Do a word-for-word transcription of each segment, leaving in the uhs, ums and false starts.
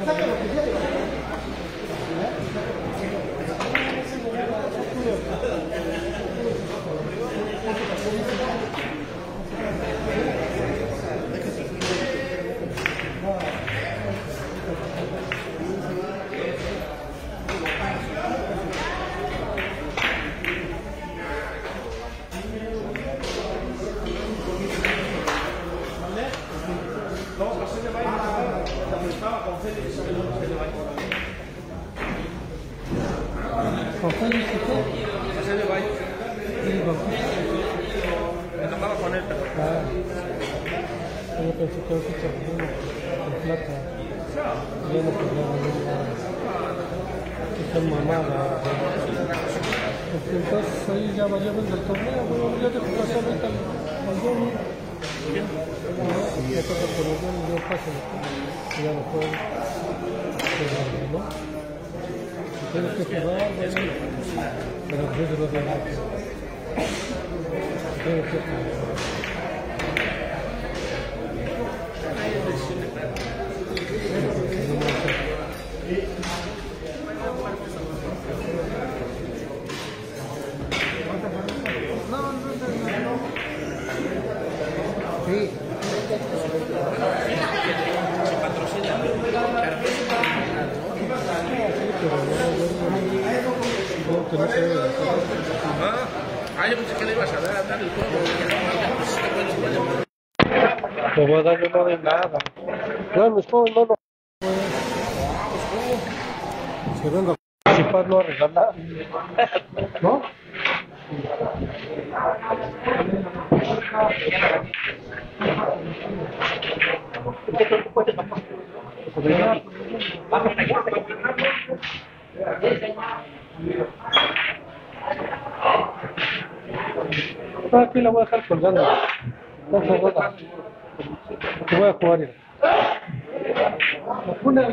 ¿Con Félix y qué? Sí, con Me tocaba con él, pero... Ah, yo pensé que era ficha con plata. Yo no podía venir nada. Esta mamada. Porque entonces ahí ya variaban del torneo, bueno, ya dejo pasar ahorita al doble. Ya toca por el doble, yo paso y ya no puedo. Pero no. Tienes que jugar, bueno, pero después de los demás. Tienes que jugar. Sí. Ah, yo pensé que le ibas a dar, a dar el juego. Te voy a dar uno de nada. Claro, mis juegos no, no. Si vengo a participar, no a regalar. ¿No? No, aquí la voy a dejar colgando. No se roda. Te voy a jugar ya. Una.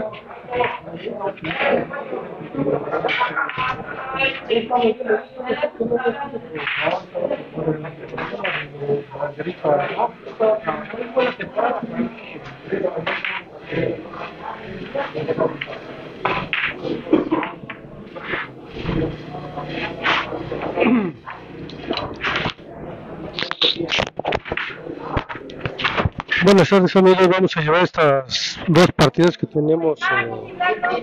Buenas tardes amigos, vamos a llevar estas dos partidas que tenemos eh,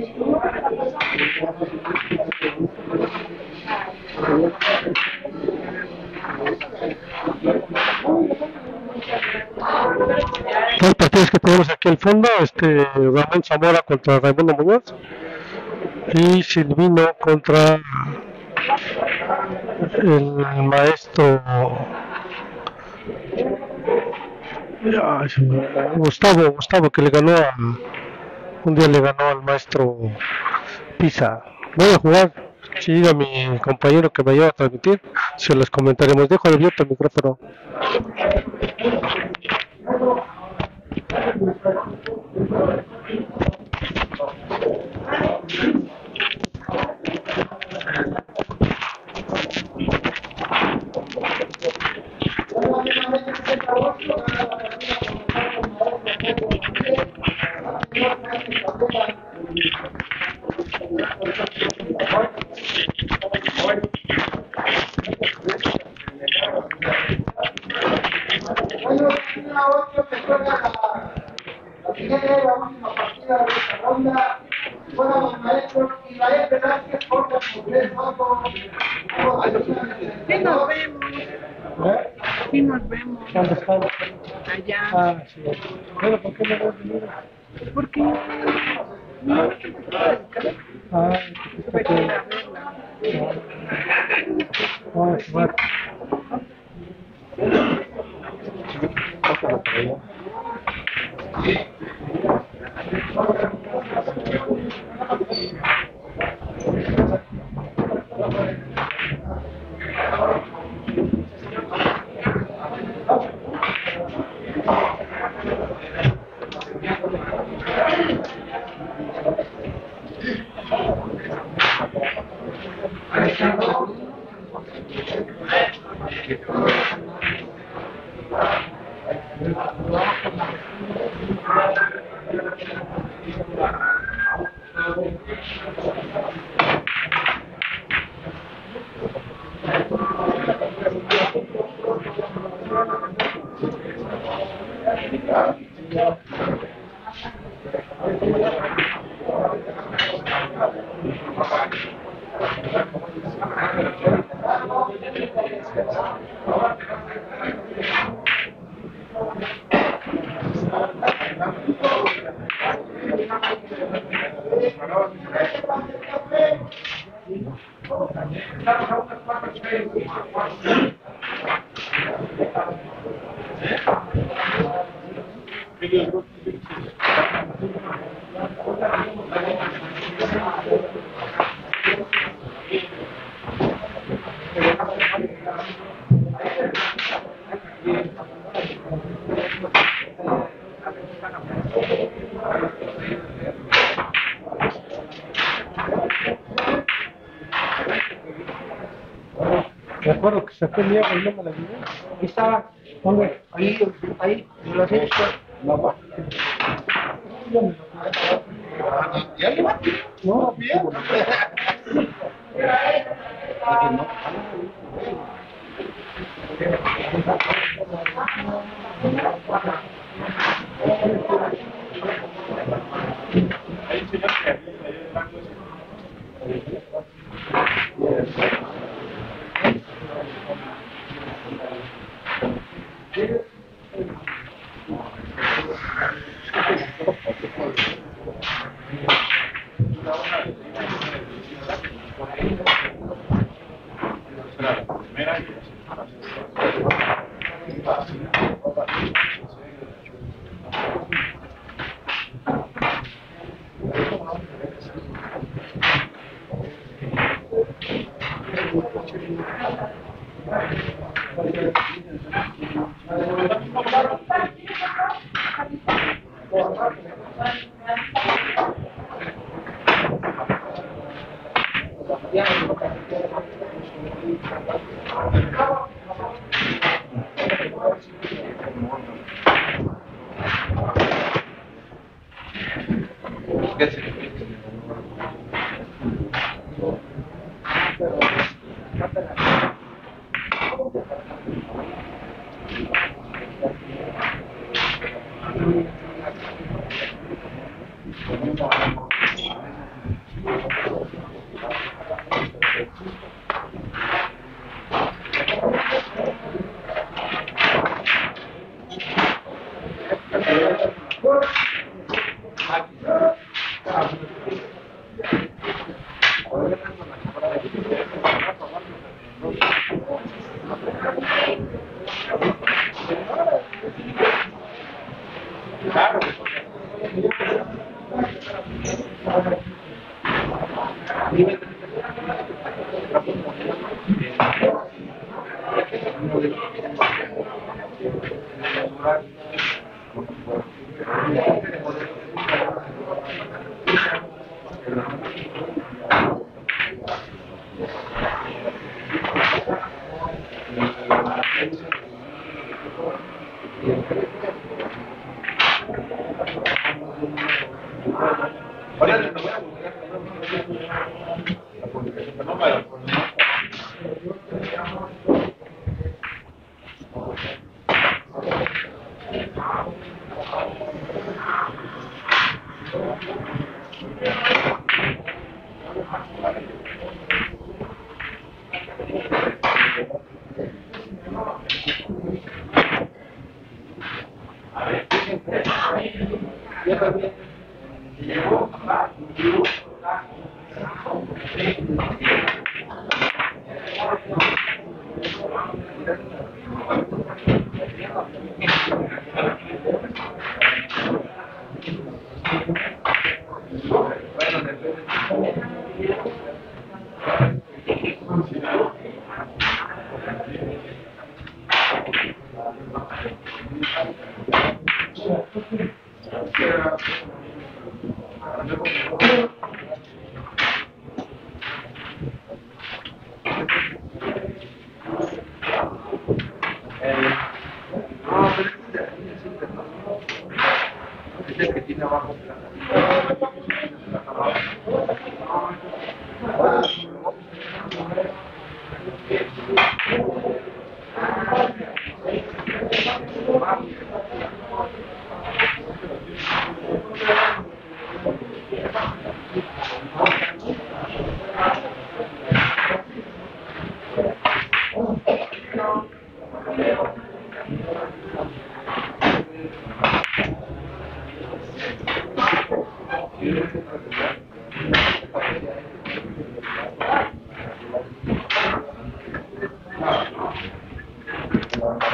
dos partidas que tenemos aquí al fondo, este Ramón Zamora contra Raimundo Muñoz y Silvino contra el maestro Ay, Gustavo, Gustavo que le ganó a, un día le ganó al maestro Pisa. Voy a jugar, si diga mi compañero que me ayuda a transmitir, se los comentaremos. Dejo abierto el micrófono. Sí nos vemos. ¿Eh? Sí nos vemos. ¿Dónde están? Allá. Ah, sí. Pero ¿por qué no vas a venir? Porque no sé qué se puede dedicar. Ah, Tuve que ir a verla. vamos a jugar. Pásala para allá. Me acuerdo que saqué el nieve y no me la llevé. Ahí estaba, ¿Dónde? ahí, ahí, lo has hecho. No, ¿Ya le va? no, Bien.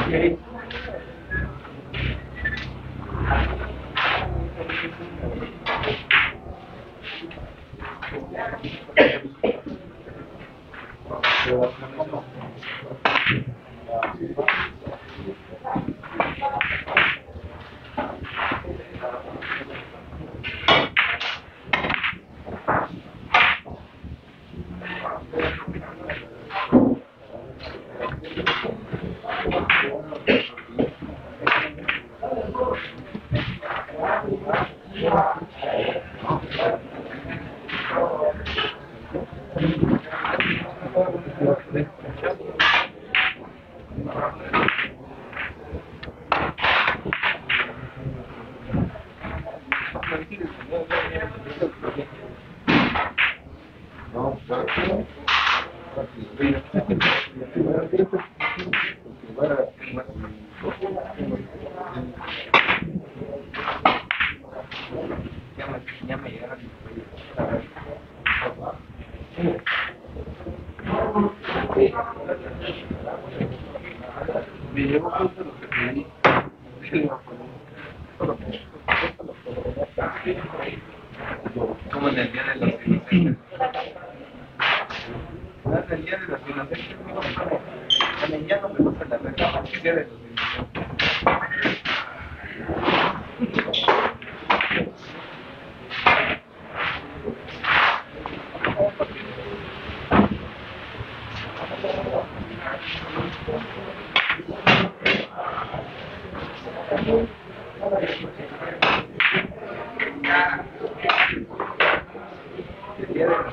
Como en el día de los inocentes. No es el día de los inocentes, en el día no me gusta la regla, el día de los inocentes. El día de los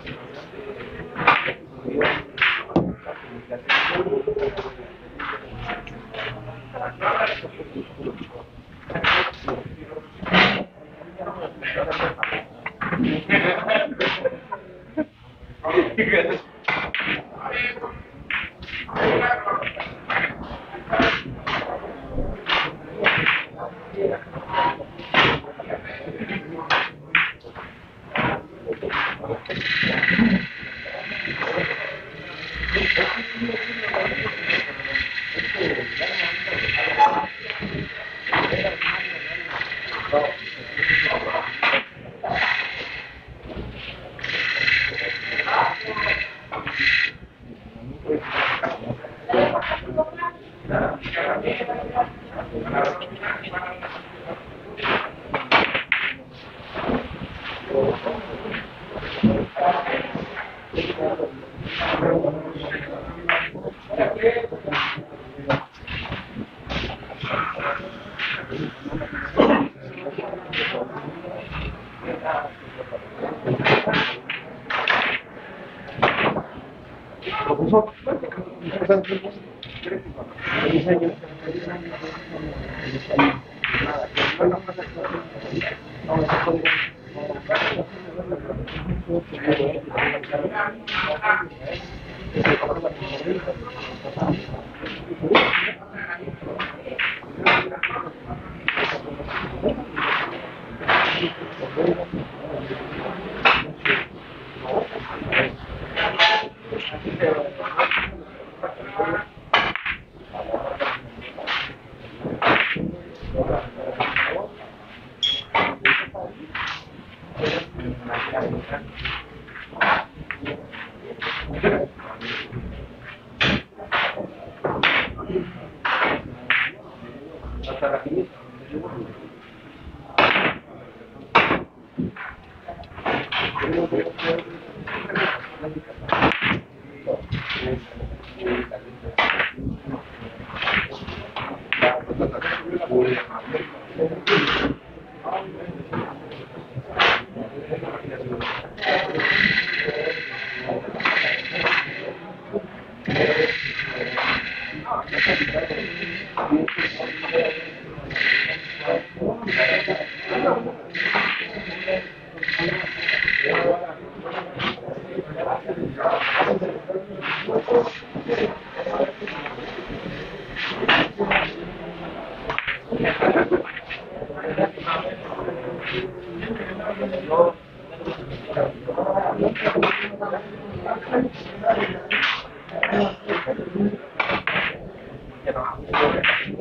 no.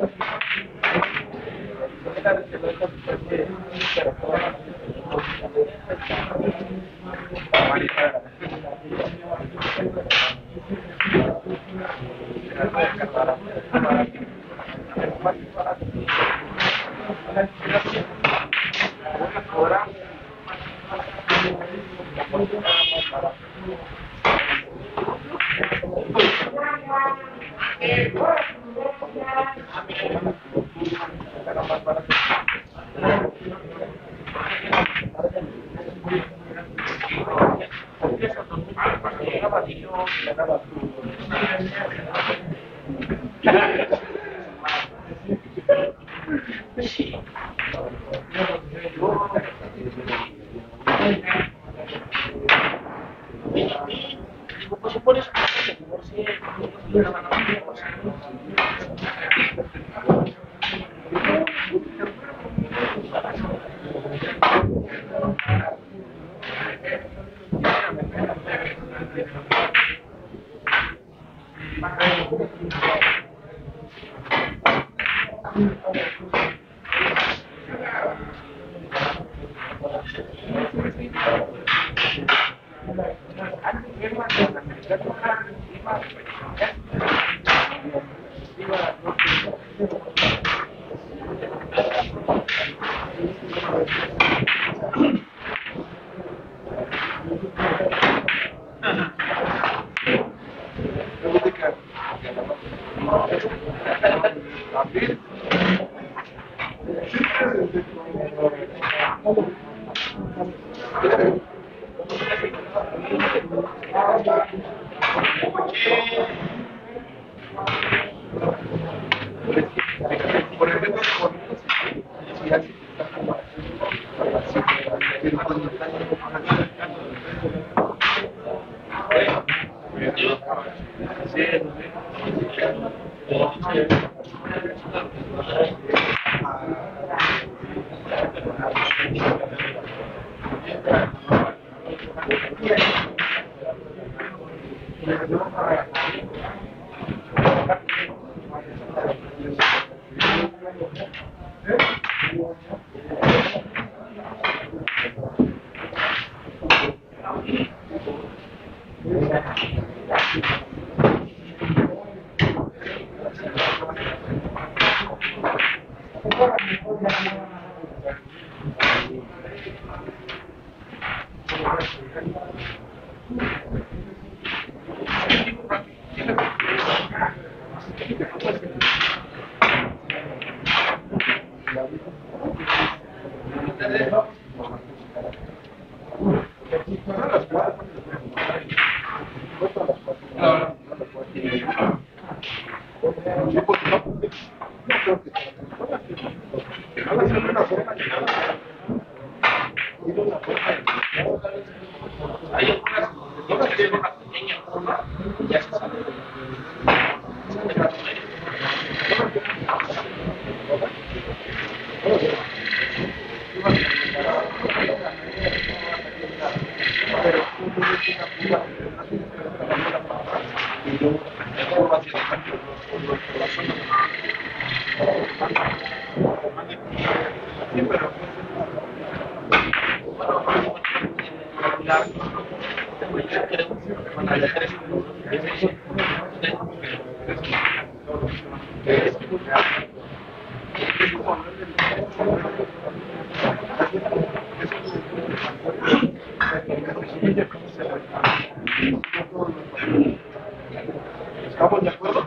¿Estamos de acuerdo?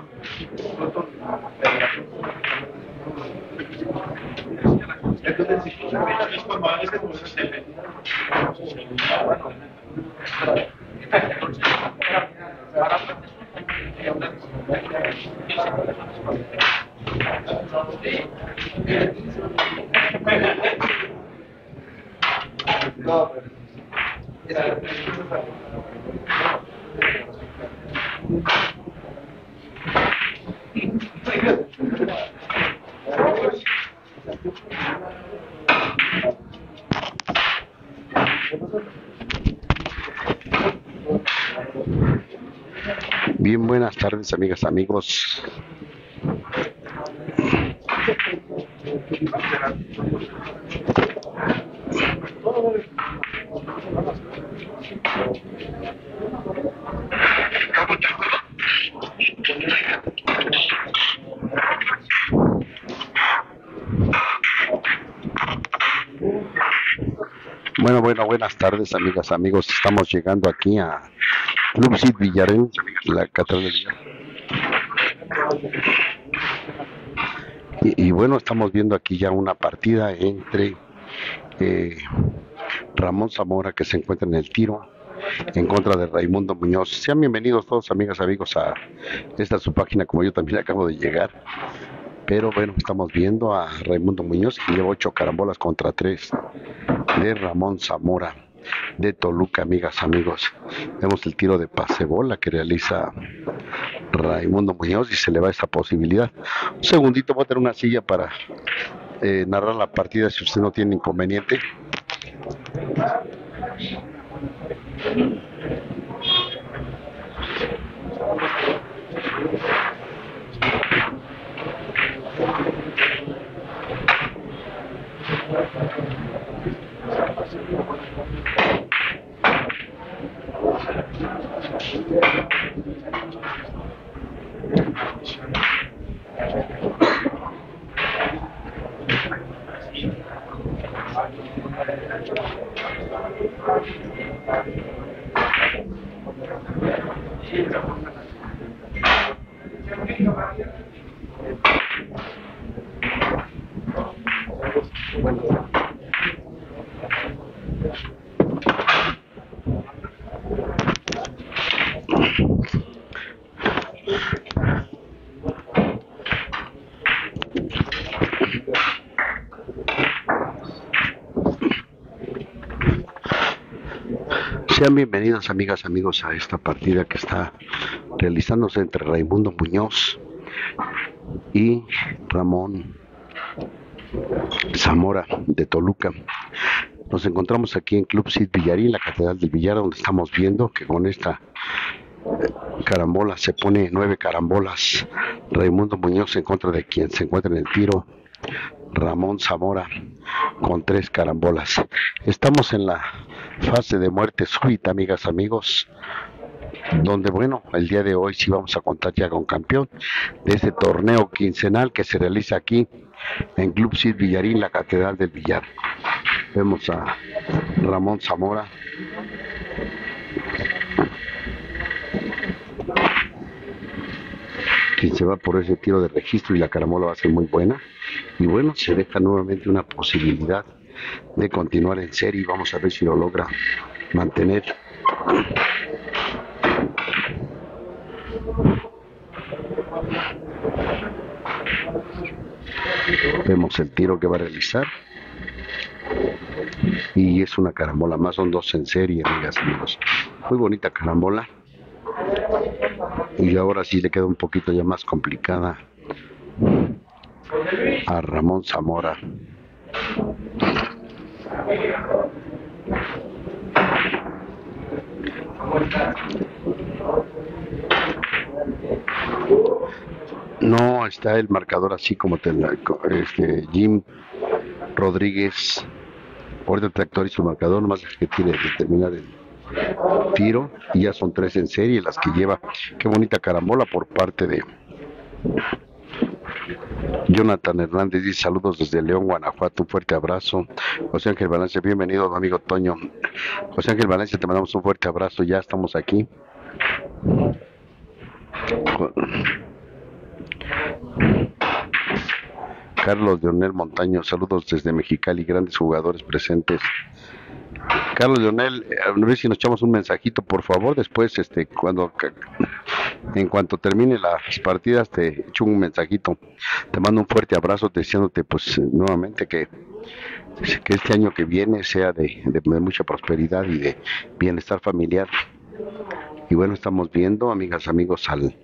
Entonces, si tú sabes que es cuando haces esto, pues es el... No, pero... Bien, buenas tardes, amigas, amigos. buenas tardes, amigas, amigos. Estamos llegando aquí a Club Cid Villarín, la Catedral del Villar. Y, y bueno, estamos viendo aquí ya una partida entre eh, Ramón Zamora, que se encuentra en el tiro, en contra de Raimundo Muñoz. Sean bienvenidos todos, amigas, amigos, a esta su página, como yo también acabo de llegar. Pero bueno, estamos viendo a Raimundo Muñoz, que lleva ocho carambolas contra tres de Ramón Zamora de Toluca, amigas, amigos. Vemos el tiro de pasebola que realiza Raimundo Muñoz y se le va esa posibilidad. Un segundito, voy a tener una silla para eh, narrar la partida si usted no tiene inconveniente. Sean bienvenidos, amigas, amigos, a esta partida que está realizándose entre Raimundo Muñoz y Ramón Zamora de Toluca. Nos encontramos aquí en Club Cid Villarín, la Catedral del Villar, donde estamos viendo que con esta carambola se pone nueve carambolas Raimundo Muñoz en contra de quien se encuentra en el tiro, Ramón Zamora, con tres carambolas. Estamos en la fase de muerte súbita, amigas, amigos, donde bueno, el día de hoy sí vamos a contar ya con campeón de este torneo quincenal que se realiza aquí en Club Cid Villarín, la Catedral del Villar. Vemos a Ramón Zamora, quien se va por ese tiro de registro, y la carambola va a ser muy buena. Y bueno, se deja nuevamente una posibilidad de continuar en serie, y vamos a ver si lo logra mantener. Vemos el tiro que va a realizar y es una carambola más, son dos en serie, amigas, amigos. Muy bonita carambola, y ahora sí le queda un poquito ya más complicada a Ramón Zamora. No está el marcador así como te la, este, Jim Rodríguez. Ahorita el tractor hizo el marcador, nomás que tiene que terminar el tiro, y ya son tres en serie las que lleva. Qué bonita carambola por parte de Jonathan Hernández. Dice saludos desde León, Guanajuato, un fuerte abrazo. José Ángel Valencia, bienvenido, amigo Toño. José Ángel Valencia, te mandamos un fuerte abrazo, ya estamos aquí. Carlos Leonel Montaño, saludos desde Mexicali, grandes jugadores presentes. Carlos Leonel, a ver si nos echamos un mensajito, por favor, después, este, cuando, en cuanto termine las partidas, te echo un mensajito. Te mando un fuerte abrazo, deseándote, pues, nuevamente que, que este año que viene sea de, de, de mucha prosperidad y de bienestar familiar. Y bueno, estamos viendo, amigas, amigos, al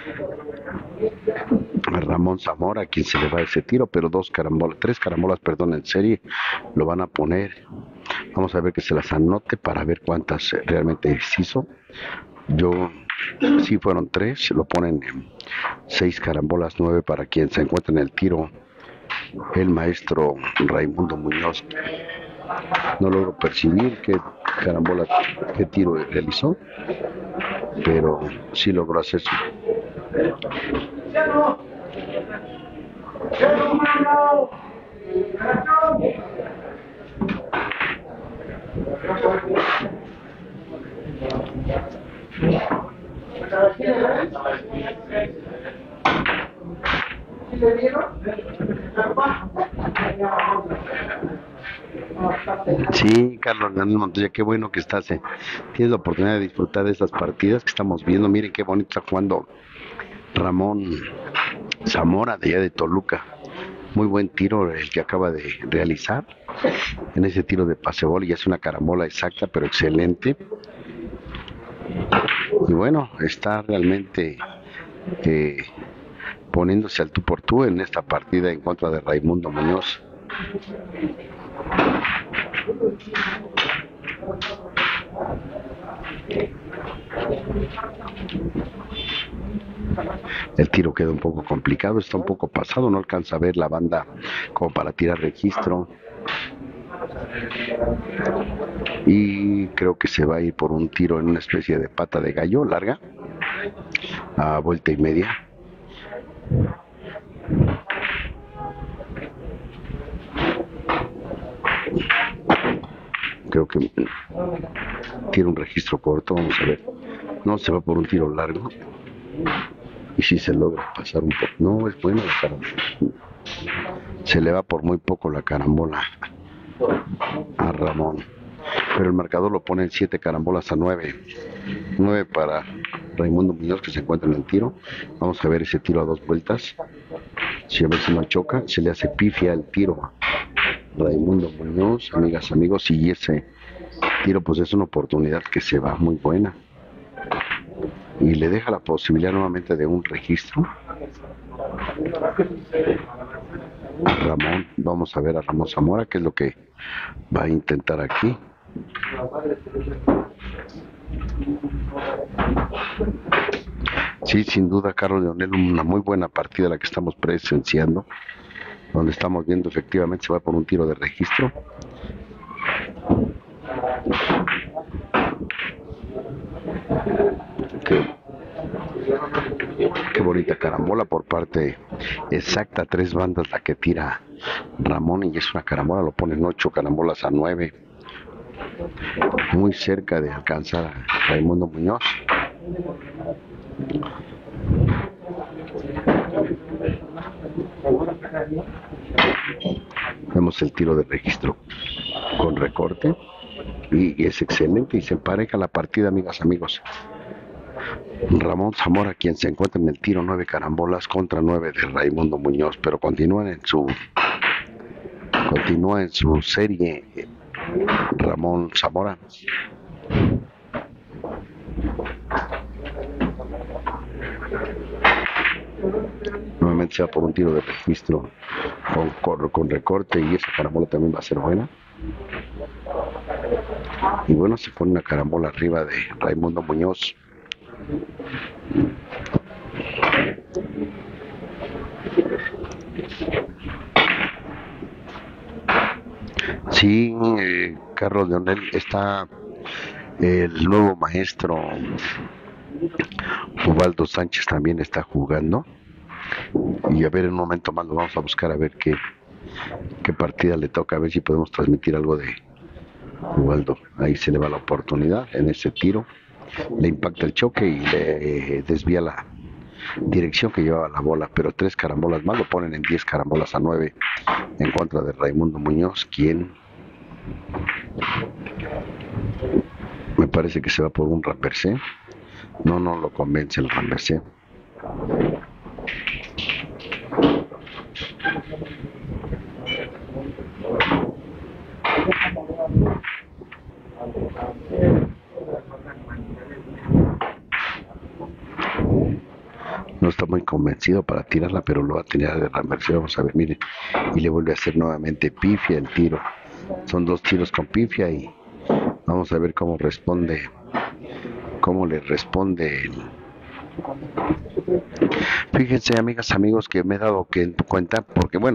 a Ramón Zamora, a quien se le va ese tiro, pero dos carambolas, tres carambolas, perdón, en serie, lo van a poner. Vamos a ver que se las anote para ver cuántas realmente hizo. Yo, sí fueron tres, lo ponen en seis carambolas, nueve para quien se encuentra en el tiro, el maestro Raimundo Muñoz. No logro percibir qué carambola, qué tiro realizó, pero sí logró hacer su. Sí, Carlos Leonel Montoya, qué bueno que estás, eh, tienes la oportunidad de disfrutar de estas partidas que estamos viendo. Miren qué bonito está jugando Ramón Zamora de allá de Toluca. Muy buen tiro el que acaba de realizar en ese tiro de pasebol, y es una carambola exacta pero excelente. Y bueno, está realmente eh, poniéndose al tú por tú en esta partida en contra de Raimundo Muñoz. El tiro queda un poco complicado, está un poco pasado, no alcanza a ver la banda como para tirar registro. Y creo que se va a ir por un tiro en una especie de pata de gallo larga, a vuelta y media. Creo que tira un registro corto, vamos a ver. No, se va por un tiro largo. Y si se logra pasar un poco. No, es bueno la carambola. Se le va por muy poco la carambola a Ramón. Pero el marcador lo pone en siete carambolas a nueve. nueve para Raimundo Muñoz, que se encuentra en el tiro. Vamos a ver ese tiro a dos vueltas. Si a ver si no choca, se le hace pifia el tiro. Raimundo Muñoz, amigas, amigos, y ese tiro pues es una oportunidad que se va muy buena y le deja la posibilidad nuevamente de un registro a Ramón. Vamos a ver a Ramón Zamora qué es lo que va a intentar aquí. Sí, sin duda, Carlos Leonel, una muy buena partida la que estamos presenciando, donde estamos viendo efectivamente se va por un tiro de registro. Qué, qué bonita carambola por parte exacta, tres bandas la que tira Ramón, y es una carambola, lo ponen ocho carambolas a nueve, muy cerca de alcanzar a Raimundo Muñoz. Vemos el tiro de registro con recorte y, y es excelente y se empareja la partida, amigas, amigos. Ramón Zamora, quien se encuentra en el tiro, nueve carambolas contra nueve de Raimundo Muñoz, pero continúan en su continúa en su serie Ramón Zamora. Nuevamente se va por un tiro de registro con, con, con recorte, y esa carambola también va a ser buena. Y bueno, se pone una carambola arriba de Raimundo Muñoz. Sí, eh, Carlos Leonel, está el nuevo maestro Ubaldo Sánchez también está jugando, y a ver, en un momento más lo vamos a buscar a ver qué, qué partida le toca, a ver si podemos transmitir algo de Ubaldo. Ahí se le va la oportunidad en ese tiro, le impacta el choque y le eh, desvía la dirección que llevaba la bola, pero tres carambolas más lo ponen en diez carambolas a nueve en contra de Raimundo Muñoz, quien me parece que se va por un ramversé. No, no lo convence el ramversé. No está muy convencido para tirarla, pero lo va a tirar de ramversé. Vamos a ver, miren, y le vuelve a hacer nuevamente pifia el tiro. Son dos tiros con pifia y vamos a ver cómo responde, cómo le responde el... Fíjense, amigas, amigos, que me he dado que cuenta, porque bueno,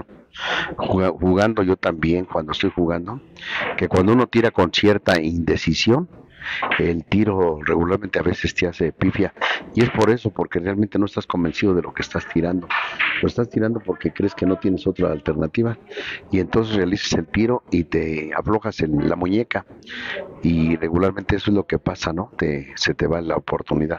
jugando yo también, cuando estoy jugando, que cuando uno tira con cierta indecisión, el tiro regularmente a veces te hace pifia, y es por eso, porque realmente no estás convencido de lo que estás tirando. Lo estás tirando porque crees que no tienes otra alternativa, y entonces realizas el tiro y te aflojas en la muñeca, y regularmente eso es lo que pasa, ¿no? Te, se te va la oportunidad.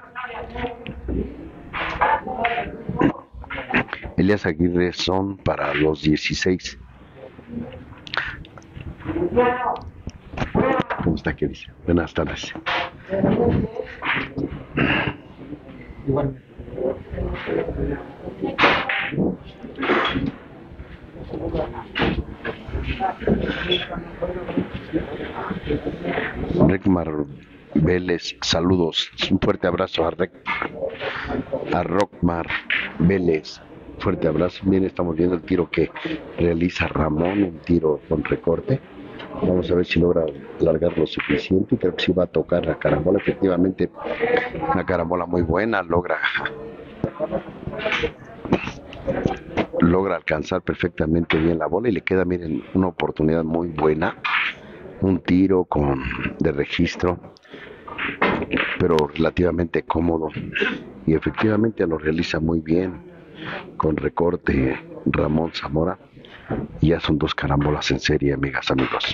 Elías Aguirre son para los dieciséis. ¿Cómo está? ¿Qué dice? Buenas tardes. Recmar Vélez, saludos. Un fuerte abrazo a, Rec, a Rockmar Vélez. Fuerte abrazo. Bien, estamos viendo el tiro que realiza Ramón, un tiro con recorte. Vamos a ver si logra alargar lo suficiente, y creo que sí va a tocar la carambola. Efectivamente, una carambola muy buena, logra logra alcanzar perfectamente bien la bola, y le queda, miren, una oportunidad muy buena, un tiro con de registro, pero relativamente cómodo, y efectivamente lo realiza muy bien con recorte Ramón Zamora. Y ya son dos carambolas en serie, amigas, amigos.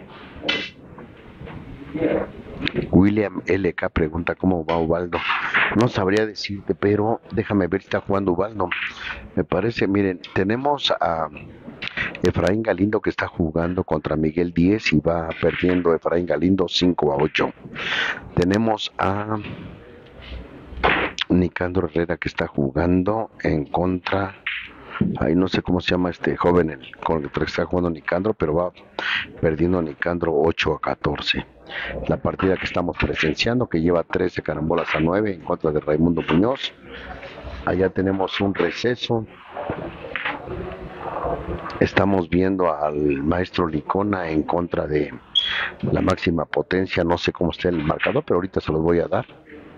William L K pregunta cómo va Ubaldo. No sabría decirte, pero déjame ver si está jugando Ubaldo. Me parece, miren, tenemos a Efraín Galindo que está jugando contra Miguel Díez, y va perdiendo Efraín Galindo cinco a ocho. Tenemos a Nicandro Herrera que está jugando en contra, ahí no sé cómo se llama este joven el, con el que está jugando Nicandro, pero va perdiendo Nicandro ocho a catorce. La partida que estamos presenciando, que lleva trece carambolas a nueve en contra de Raimundo Muñoz. Allá tenemos un receso. Estamos viendo al maestro Licona en contra de la máxima potencia. No sé cómo está el marcador, pero ahorita se los voy a dar.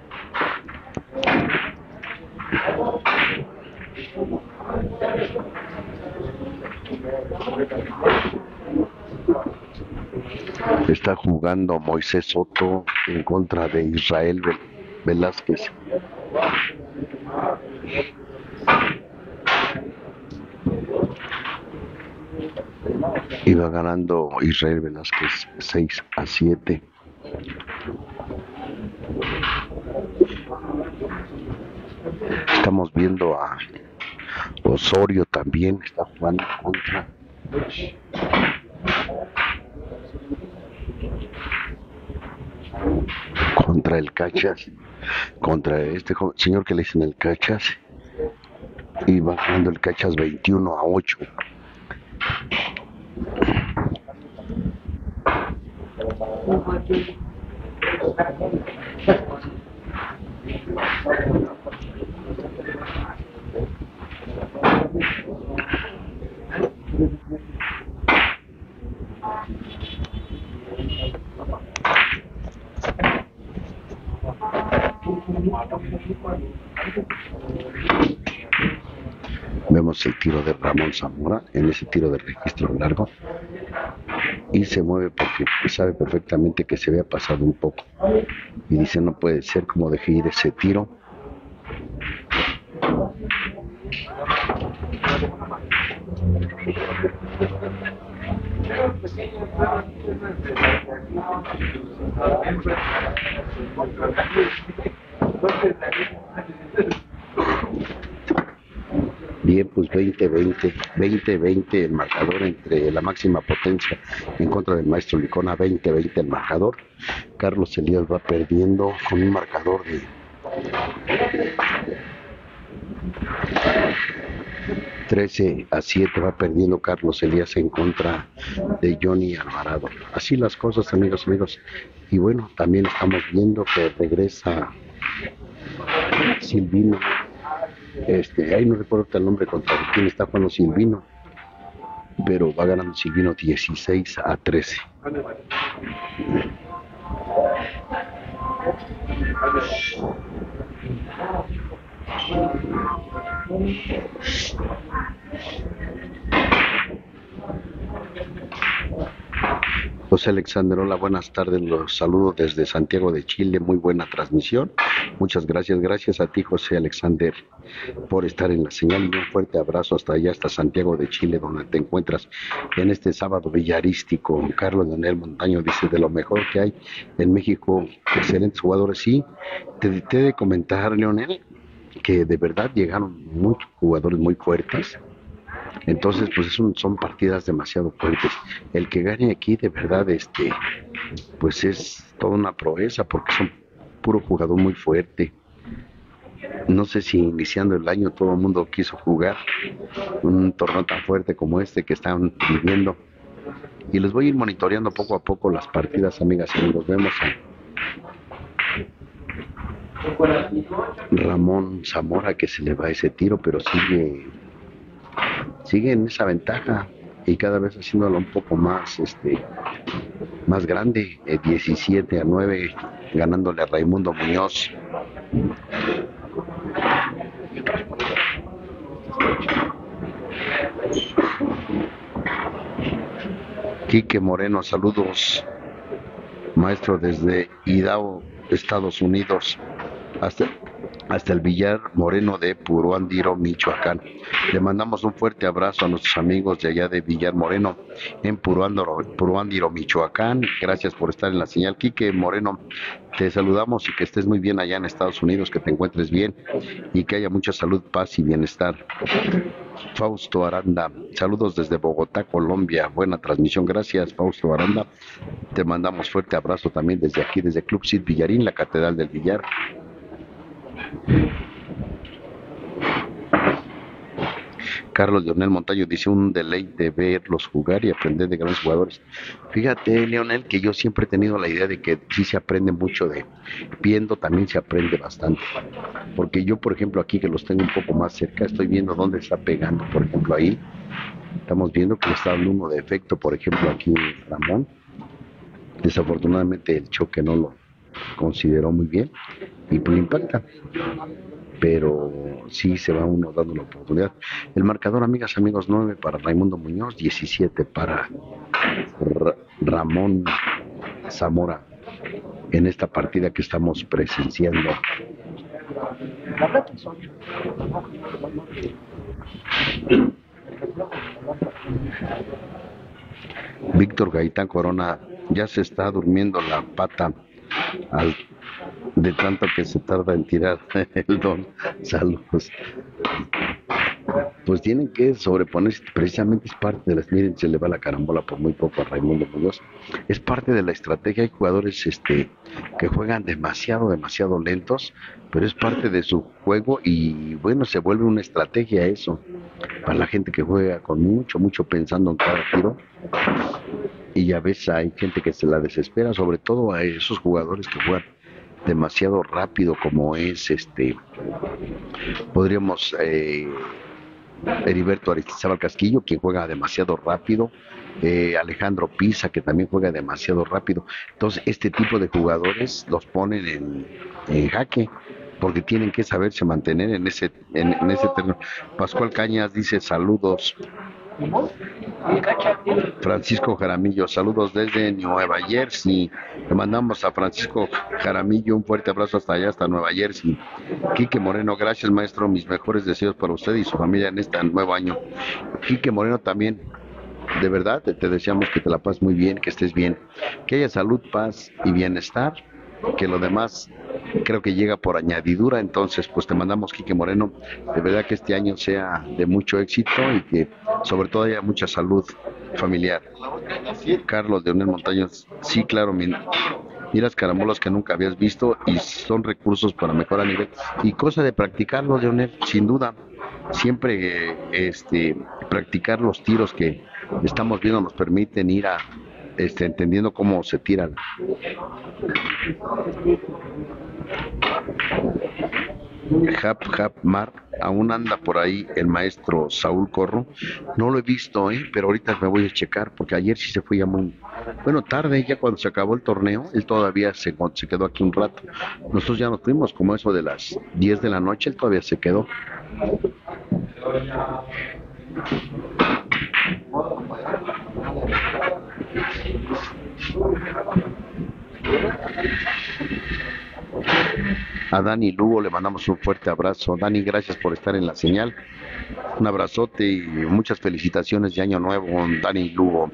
Está jugando Moisés Soto en contra de Israel Velázquez. Y va ganando Israel Velázquez seis a siete. Estamos viendo a Osorio también, está jugando contra contra el Cachas, contra este señor que le dicen el Cachas, y va ganando el Cachas veintiuno a ocho. Vemos el tiro de Ramón Zamora en ese tiro de registro largo, y se mueve porque sabe perfectamente que se había pasado un poco, y dice: no puede ser, como dejé ir ese tiro. Bien, pues veinte veinte, veinte veinte el marcador entre la máxima potencia en contra del maestro Licona, veinte veinte el marcador. Carlos Elías va perdiendo con un marcador de trece a siete, va perdiendo Carlos Elías en contra de Johnny Alvarado. Así las cosas, amigos, amigos. Y bueno, también estamos viendo que regresa Silvino. Este, ahí no recuerdo el nombre contra quién está jugando Silvino, pero va ganando Silvino dieciséis a trece. José Alexander, hola, buenas tardes, los saludo desde Santiago de Chile, muy buena transmisión. Muchas gracias, gracias a ti, José Alexander, por estar en la señal y un fuerte abrazo hasta allá, hasta Santiago de Chile, donde te encuentras en este sábado villarístico. Carlos Leonel Montaño dice, de lo mejor que hay en México, excelentes jugadores. Sí, te, te he de comentar, Leonel, que de verdad llegaron muchos jugadores muy fuertes. Entonces, pues son, son partidas demasiado fuertes. El que gane aquí, de verdad, este, pues es toda una proeza, porque son puro jugador muy fuerte. No sé si iniciando el año todo el mundo quiso jugar un torneo tan fuerte como este que están viviendo. Y les voy a ir monitoreando poco a poco las partidas, amigas y amigos. Vemos a Ramón Zamora, que se le va ese tiro, pero sigue sigue en esa ventaja y cada vez haciéndolo un poco más este más grande, eh, diecisiete a nueve, ganándole a Raimundo Muñoz. Quique Moreno, saludos, maestro, desde Idaho, Estados Unidos, hasta hasta el Villar Moreno de Puruándiro, Michoacán. Le mandamos un fuerte abrazo a nuestros amigos de allá de Villar Moreno en Puruándiro, Puruándiro, Michoacán. Gracias por estar en la señal. Quique Moreno, te saludamos y que estés muy bien allá en Estados Unidos, que te encuentres bien y que haya mucha salud, paz y bienestar. Fausto Aranda, saludos desde Bogotá, Colombia. Buena transmisión, gracias, Fausto Aranda. Te mandamos fuerte abrazo también desde aquí, desde Club Cid Villarín, la Catedral del Villar. Carlos Leonel Montaño dice, un deleite verlos jugar y aprender de grandes jugadores. Fíjate, Leonel, que yo siempre he tenido la idea de que sí se aprende mucho de viendo, también se aprende bastante. Porque yo, por ejemplo, aquí que los tengo un poco más cerca, estoy viendo dónde está pegando. Por ejemplo, ahí estamos viendo que le está dando uno de efecto, por ejemplo, aquí Ramón. Desafortunadamente el choque no lo consideró muy bien y pues impacta, pero sí se va uno dando la oportunidad. El marcador, amigas, amigos, nueve para Raimundo Muñoz, diecisiete para Ra Ramón Zamora en esta partida que estamos presenciando. Víctor Gaitán Corona, ya se está durmiendo la pata al, de tanto que se tarda en tirar el don. Saludos. Pues tienen que sobreponerse, precisamente es parte de las, miren, se le va la carambola por muy poco a Raimundo Muñoz, es parte de la estrategia. Hay jugadores este que juegan demasiado, demasiado lentos, pero es parte de su juego y bueno, se vuelve una estrategia eso, para la gente que juega con mucho, mucho pensando en cada tiro. Y a veces hay gente que se la desespera, sobre todo a esos jugadores que juegan demasiado rápido, como es este, podríamos, eh, Heriberto Aristizábal Casquillo, quien juega demasiado rápido, eh, Alejandro Pisa, que también juega demasiado rápido. Entonces, este tipo de jugadores los ponen en, en jaque, porque tienen que saberse mantener en ese, en, en ese terreno. Pascual Cañas dice saludos. Francisco Jaramillo, saludos desde Nueva Jersey. Le mandamos a Francisco Jaramillo un fuerte abrazo hasta allá, hasta Nueva Jersey. Quique Moreno, gracias, maestro, mis mejores deseos para usted y su familia en este nuevo año. Quique Moreno también, de verdad, te, te deseamos que te la pases muy bien, que estés bien, que haya salud, paz y bienestar, que lo demás creo que llega por añadidura. Entonces pues te mandamos, Quique Moreno, de verdad que este año sea de mucho éxito y que sobre todo haya mucha salud familiar. Carlos Leonel Montaños, sí, claro, mira, miras carambolas que nunca habías visto y son recursos para mejorar nivel y cosa de practicarlo, Leonel, sin duda. Siempre eh, este practicar los tiros que estamos viendo nos permiten ir a Este, entendiendo cómo se tiran. Hap Hap Mar, aún anda por ahí el maestro Saúl Corro. No lo he visto, ¿eh? Pero ahorita me voy a checar, porque ayer sí se fue ya muy, bueno, tarde, ya cuando se acabó el torneo, él todavía se, se quedó aquí un rato. Nosotros ya nos fuimos como eso de las diez de la noche, él todavía se quedó. A Dani Lugo le mandamos un fuerte abrazo. Dani, gracias por estar en la señal. Un abrazote y muchas felicitaciones de Año Nuevo, Dani Lugo.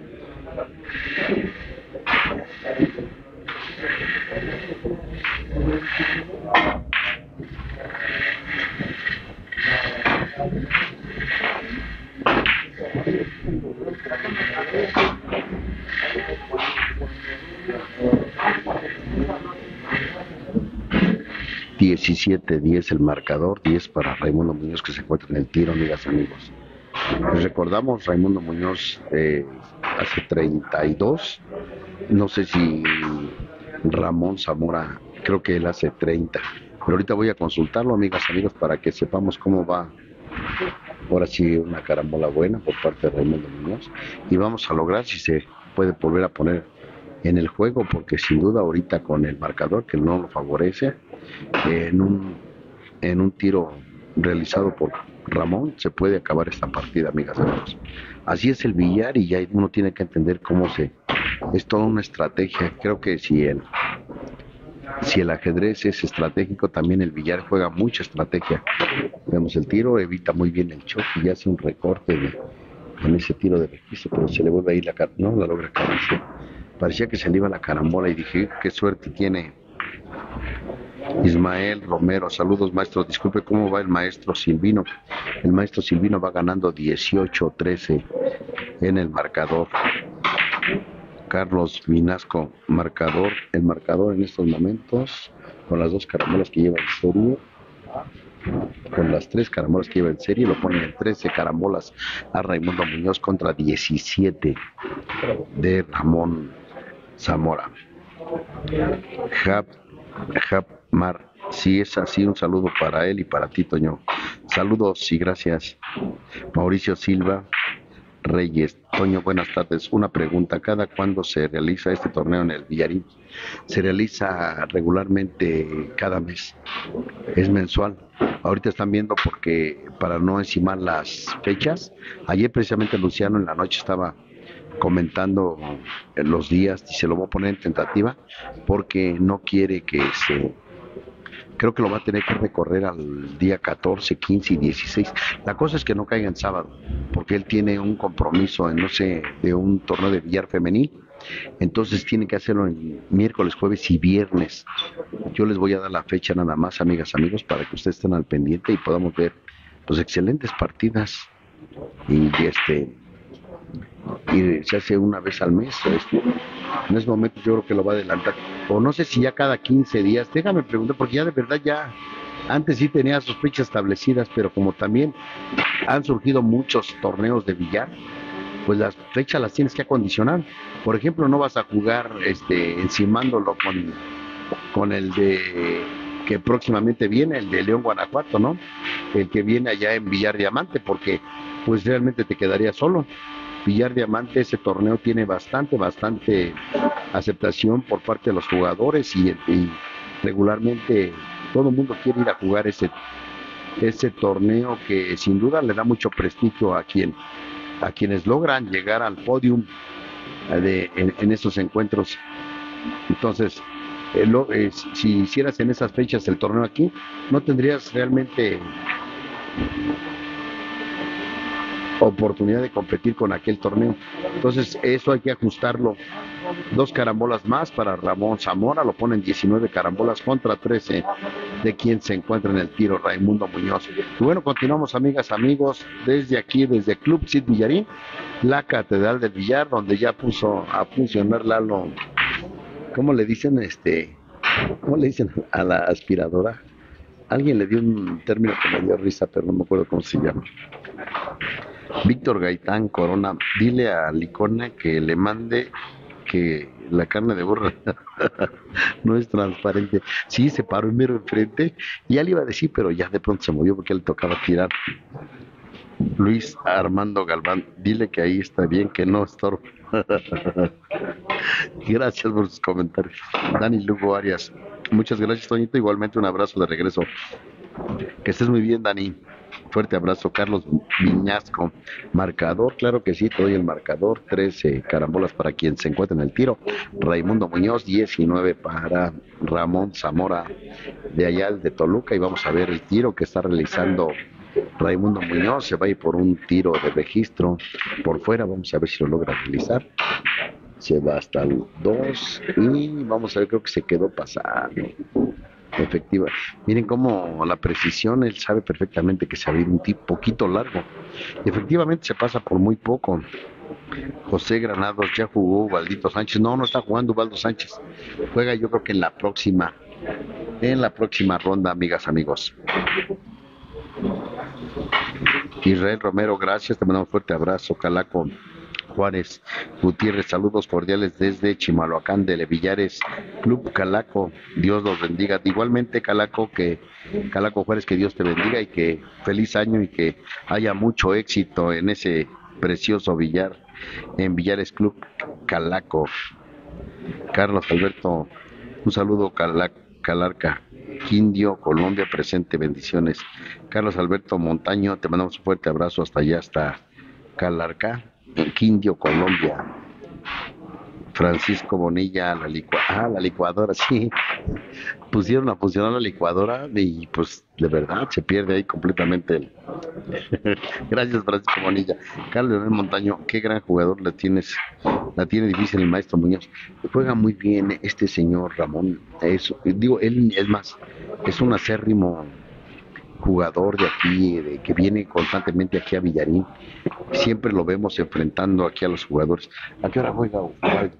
diecisiete diez el marcador, diez para Raimundo Muñoz, que se encuentra en el tiro, amigas, amigos. Les recordamos, Raimundo Muñoz eh, hace treinta y dos, no sé si Ramón Zamora, creo que él hace treinta, pero ahorita voy a consultarlo, amigas, amigos, para que sepamos cómo va. Ahora sí, una carambola buena por parte de Raimundo Muñoz, y vamos a lograr si se puede volver a poner en el juego, porque sin duda ahorita con el marcador que no lo favorece, en un en un tiro realizado por Ramón se puede acabar esta partida, amigas y amigos. Así es el billar, y ya uno tiene que entender cómo se es toda una estrategia. Creo que si el si el ajedrez es estratégico, también el billar juega mucha estrategia. Vemos el tiro, evita muy bien el choque y hace un recorte de, en ese tiro de registro, pero se le vuelve a ir la car no la logra acabarse. Parecía que se le iba la carambola y dije, qué suerte tiene Ismael Romero. Saludos, maestro. Disculpe, ¿cómo va el maestro Silvino? El maestro Silvino va ganando dieciocho trece en el marcador. Carlos Vinasco, marcador, el marcador en estos momentos, con las dos carambolas que lleva en serie, con las tres carambolas que lleva en serie, lo ponen en trece carambolas a Raimundo Muñoz contra diecisiete de Ramón Zamora. Jap, Jap Mar, si es así, un saludo para él y para ti, Toño. Saludos y gracias. Mauricio Silva Reyes. Toño, buenas tardes. Una pregunta, ¿cada cuándo se realiza este torneo en el Villarín? Se realiza regularmente cada mes, es mensual. Ahorita están viendo porque para no encimar las fechas, ayer precisamente Luciano en la noche estaba comentando los días y se lo voy a poner en tentativa porque no quiere que se... Creo que lo va a tener que recorrer al día catorce, quince y dieciséis. La cosa es que no caiga en sábado, porque él tiene un compromiso en, no sé, de un torneo de billar femenil. Entonces tiene que hacerlo en miércoles, jueves y viernes. Yo les voy a dar la fecha nada más, amigas, amigos, para que ustedes estén al pendiente y podamos ver pues excelentes partidas. Y este y se hace una vez al mes. Este, en ese momento yo creo que lo va a adelantar, o no sé si ya cada quince días, déjame preguntar, porque ya de verdad ya, antes sí tenía sus fechas establecidas, pero como también han surgido muchos torneos de billar, pues las fechas las tienes que acondicionar. Por ejemplo, no vas a jugar este encimándolo con, con el de que próximamente viene, el de León, Guanajuato, ¿no? El que viene allá en Villar Diamante, porque pues realmente te quedaría solo. Villar Diamante, ese torneo tiene bastante, bastante aceptación por parte de los jugadores y, y regularmente todo el mundo quiere ir a jugar ese, ese torneo que sin duda le da mucho prestigio a quien, a quienes logran llegar al podium de, en, en esos encuentros. Entonces, eh, lo, eh, si hicieras en esas fechas el torneo aquí, no tendrías realmente oportunidad de competir con aquel torneo. Entonces eso hay que ajustarlo. Dos carambolas más para Ramón Zamora, lo ponen diecinueve carambolas contra trece de quien se encuentra en el tiro, Raimundo Muñoz. Y bueno, continuamos, amigas, amigos, desde aquí, desde Club Cid Villarín, la Catedral del Billar, donde ya puso a funcionar Lalo, ¿cómo le dicen? este ¿Cómo le dicen a la aspiradora? Alguien le dio un término que me dio risa, pero no me acuerdo cómo se llama. Víctor Gaitán Corona, dile a Licona que le mande que la carne de burro no es transparente. Sí, se paró en mero enfrente, ya le iba a decir, pero ya de pronto se movió porque le tocaba tirar. Luis Armando Galván, dile que ahí está bien, que no estorba. Gracias por sus comentarios. Dani Lugo Arias, muchas gracias, Toñito, igualmente un abrazo de regreso. Que estés muy bien, Dani. Fuerte abrazo, Carlos Viñasco. Marcador, claro que sí, te doy el marcador. trece carambolas para quien se encuentra en el tiro. Raimundo Muñoz, diecinueve para Ramón Zamora de allá de Toluca. Y vamos a ver el tiro que está realizando Raimundo Muñoz. Se va a ir por un tiro de registro por fuera. Vamos a ver si lo logra realizar. Se va hasta el dos y vamos a ver, creo que se quedó pasando. Efectiva. Miren cómo la precisión, él sabe perfectamente que se va a ir un tip poquito largo. Efectivamente se pasa por muy poco. José Granados, ya jugó Ubaldito Sánchez. No, no está jugando Ubaldo Sánchez. Juega yo creo que en la próxima, en la próxima ronda, amigas, amigos. Israel Romero, gracias, te mandamos un fuerte abrazo. Calaco Juárez Gutiérrez, saludos cordiales desde Chimalhuacán de Levillares, Club Calaco, Dios los bendiga. Igualmente, Calaco, que Calaco Juárez, que Dios te bendiga y que feliz año y que haya mucho éxito en ese precioso billar, en Villares Club Calaco. Carlos Alberto, un saludo, Cala, Calarca, Quindio, Colombia, presente, bendiciones. Carlos Alberto Montaño, te mandamos un fuerte abrazo hasta allá, hasta Calarca, en Quindio, Colombia. Francisco Bonilla, la licua ah, la licuadora, sí. Pusieron a funcionar la licuadora y pues de verdad se pierde ahí completamente el... Gracias, Francisco Bonilla. Carlos Leonel Montaño, qué gran jugador la tienes, la tiene difícil el maestro Muñoz. Juega muy bien este señor Ramón. Eso, digo, él es más, es un acérrimo jugador de aquí, de, que viene constantemente aquí a Villarín. Siempre lo vemos enfrentando aquí a los jugadores. ¿A qué hora juega Ubaldo?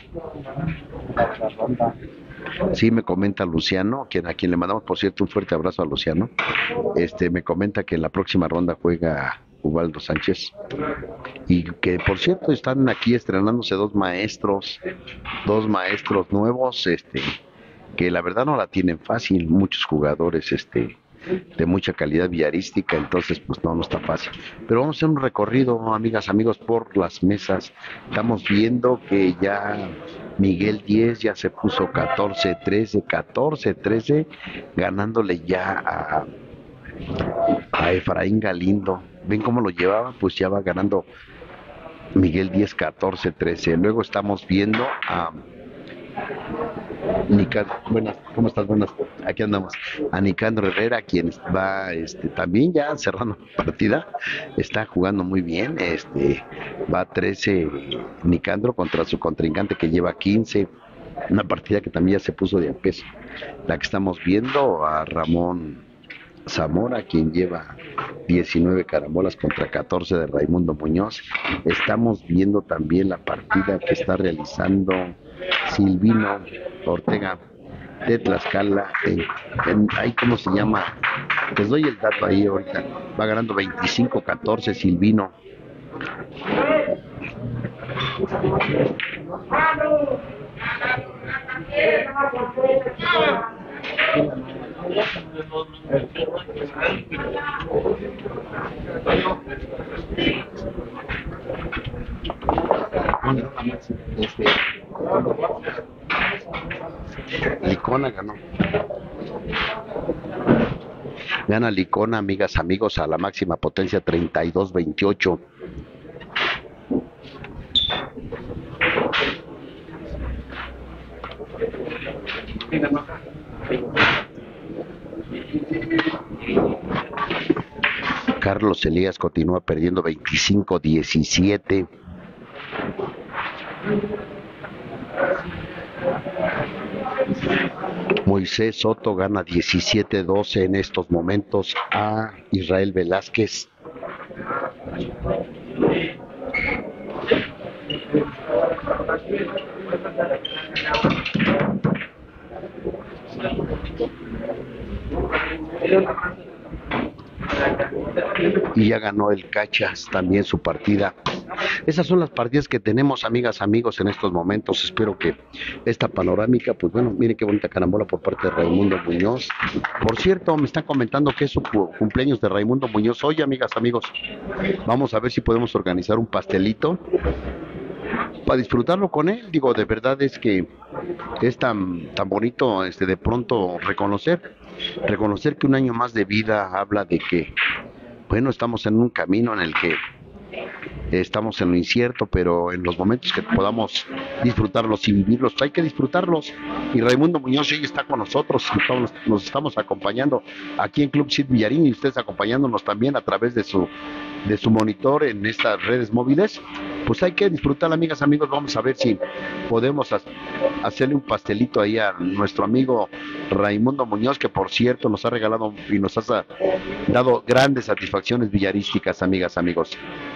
Sí, me comenta Luciano, quien, a quien le mandamos, por cierto, un fuerte abrazo a Luciano. Este, me comenta que en la próxima ronda juega Ubaldo Sánchez. Y que, por cierto, están aquí estrenándose dos maestros, dos maestros nuevos, este, que la verdad no la tienen fácil. Muchos jugadores, este, de mucha calidad villarística, entonces pues no, no está fácil. Pero vamos a hacer un recorrido, amigas, amigos, por las mesas. Estamos viendo que ya Miguel diez ya se puso catorce trece, catorce trece, ganándole ya a, a Efraín Galindo. ¿Ven cómo lo llevaba? Pues ya va ganando Miguel diez, catorce trece. Luego estamos viendo a Nicandro, buenas, ¿cómo estás? Buenas, aquí andamos. A Nicandro Herrera, quien va este, también ya cerrando partida, está jugando muy bien, este, va trece Nicandro contra su contrincante que lleva quince, una partida que también ya se puso de a peso. La que estamos viendo a Ramón Zamora, quien lleva diecinueve carambolas contra catorce de Raimundo Muñoz. Estamos viendo también la partida que está realizando Silvino Ortega de Tlaxcala, en, en, ahí cómo se llama, les doy el dato ahí ahorita, va ganando veinticinco catorce Silvino. Este, Licona ganó. Gana Licona, amigas, amigos, a la máxima potencia treinta y dos veintiocho. Carlos Elías continúa perdiendo veinticinco diecisiete. Moisés Soto gana diecisiete doce en estos momentos a Israel Velázquez. Y ya ganó el Cachas también su partida. Esas son las partidas que tenemos, amigas, amigos, en estos momentos. Espero que esta panorámica, pues bueno, miren qué bonita carambola por parte de Raimundo Muñoz. Por cierto, me están comentando que es su cumpleaños de Raimundo Muñoz hoy, amigas, amigos. Vamos a ver si podemos organizar un pastelito para disfrutarlo con él. Digo, de verdad es que es tan, tan bonito este, de pronto reconocer, reconocer que un año más de vida habla de que Bueno, estamos en un camino en el que estamos en lo incierto, pero en los momentos que podamos disfrutarlos y vivirlos, hay que disfrutarlos. Y Raimundo Muñoz hoy está con nosotros, estamos, nos estamos acompañando aquí en Club Sid Villarín y ustedes acompañándonos también a través de su, de su monitor en estas redes móviles. Pues hay que disfrutar, amigas, amigos. Vamos a ver si podemos ha- hacerle un pastelito ahí a nuestro amigo Raimundo Muñoz, que por cierto nos ha regalado y nos ha sa- dado grandes satisfacciones villarísticas, amigas, amigos.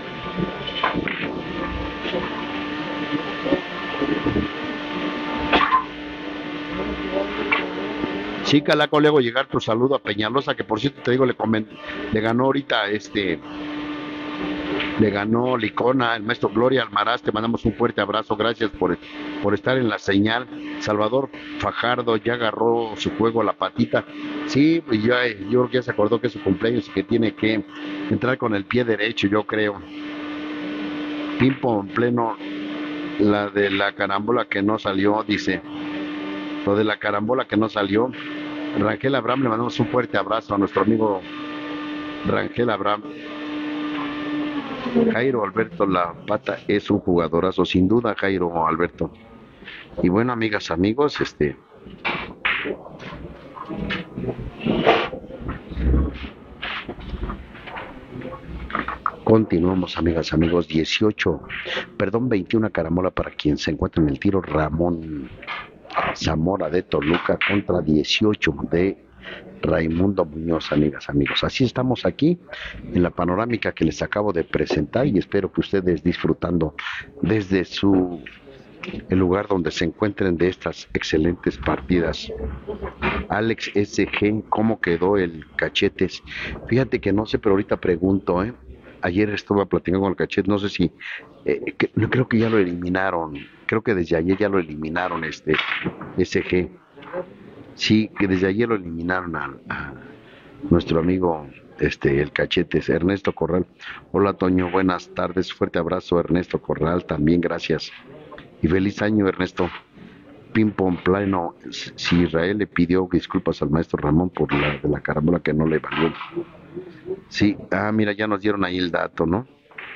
Sí, Calaco, luego llegar tu saludo a Peñalosa, que por cierto te digo, le, comen- le ganó ahorita este, le ganó Licona, el maestro Gloria Almaraz, te mandamos un fuerte abrazo, gracias por, por estar en la señal. Salvador Fajardo ya agarró su juego a la patita. Sí, pues ya, yo creo que ya se acordó que es su cumpleaños y que tiene que entrar con el pie derecho, yo creo. Pimpo en pleno, la de la carambola que no salió, dice. Lo de la carambola que no salió. Rangel Abraham, le mandamos un fuerte abrazo a nuestro amigo Rangel Abraham. Jairo Alberto La Pata es un jugadorazo, sin duda, Jairo Alberto. Y bueno, amigas, amigos, este continuamos, amigas, amigos. Dieciocho, perdón, veintiuna carambola para quien se encuentra en el tiro. Ramón Zamora de Toluca contra dieciocho de Raimundo Muñoz, amigas, amigos. Así estamos aquí en la panorámica que les acabo de presentar y espero que ustedes disfrutando desde su el lugar donde se encuentren de estas excelentes partidas. Alex S G, ¿cómo quedó el Cachetes? Fíjate que no sé, pero ahorita pregunto, ¿eh? Ayer estuve platicando con el Cachetes, no sé si, eh, que, no creo que ya lo eliminaron, creo que desde ayer ya lo eliminaron, este S G. Sí, que desde ayer lo eliminaron a, a nuestro amigo este el Cachetes, Ernesto Corral. Hola Toño, buenas tardes, fuerte abrazo Ernesto Corral, también gracias. Y feliz año, Ernesto. Ping-pong plano. Si Israel le pidió disculpas al maestro Ramón por la de la carambola que no le valió. Sí, ah, mira, ya nos dieron ahí el dato, ¿no?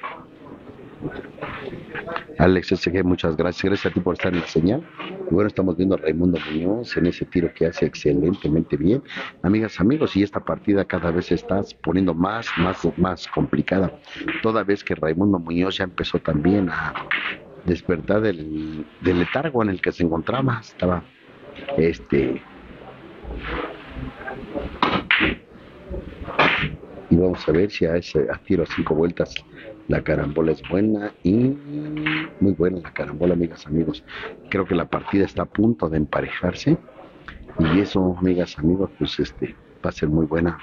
Alex S G, muchas gracias. Gracias a ti por estar en la señal. Y bueno, estamos viendo a Raimundo Muñoz en ese tiro que hace excelentemente bien. Amigas, amigos, y esta partida cada vez se está poniendo más, más, más complicada. Toda vez que Raimundo Muñoz ya empezó también a despertar del, del letargo en el que se encontraba. Estaba este y vamos a ver si a ese a tiro a cinco vueltas la carambola es buena y muy buena la carambola, amigas, amigos. Creo que la partida está a punto de emparejarse y eso, amigas, amigos, pues este va a ser muy buena.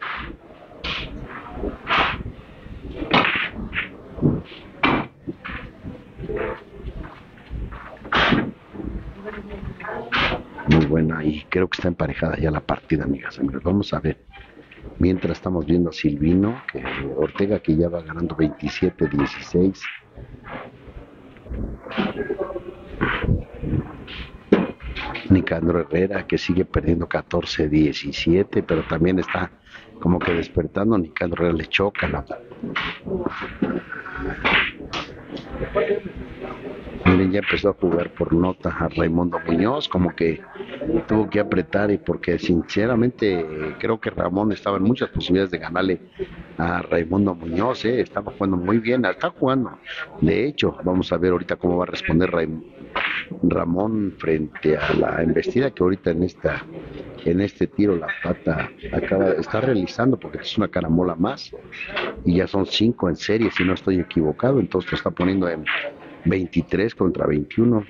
Muy buena y creo que está emparejada ya la partida, amigas, amigos. Vamos a ver. Mientras estamos viendo a Silvino, que Ortega que ya va ganando veintisiete dieciséis. Nicandro Herrera que sigue perdiendo catorce diecisiete, pero también está como que despertando. Nicandro Herrera le choca la... Miren, ya empezó a jugar por nota a Raimundo Muñoz, como que tuvo que apretar y porque sinceramente creo que Ramón estaba en muchas posibilidades de ganarle a Raimundo Muñoz, ¿eh? Estaba jugando muy bien, está jugando. De hecho, vamos a ver ahorita cómo va a responder Raim Ramón frente a la embestida que ahorita en esta en este tiro la pata acaba está realizando, porque es una carambola más y ya son cinco en serie si no estoy equivocado, entonces lo está poniendo en veintitrés contra veintiuno.